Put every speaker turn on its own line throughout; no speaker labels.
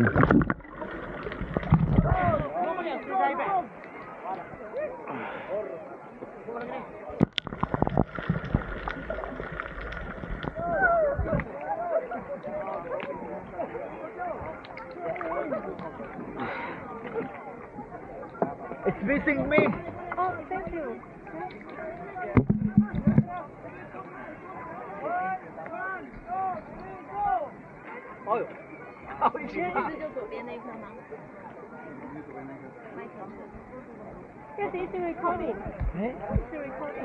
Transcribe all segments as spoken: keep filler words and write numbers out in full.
It's missing me.
Oh, thank you.
哦呦，好
这
奇葩！
一直就左边那一颗吗？麦条。Yes, it's recording.
哎，
It's recording.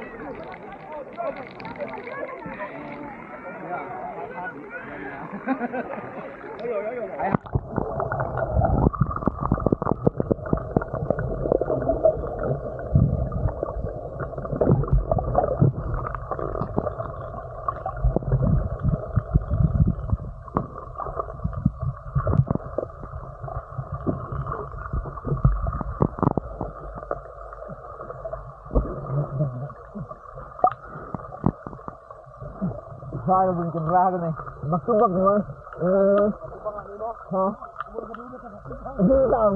有有有有，还好。Saya pun cerah kan ni. Maktubak ni man. Eh. Ha. Ini tahu.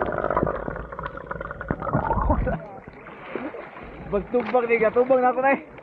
Magtumbang ni, gatubang na ako na eh.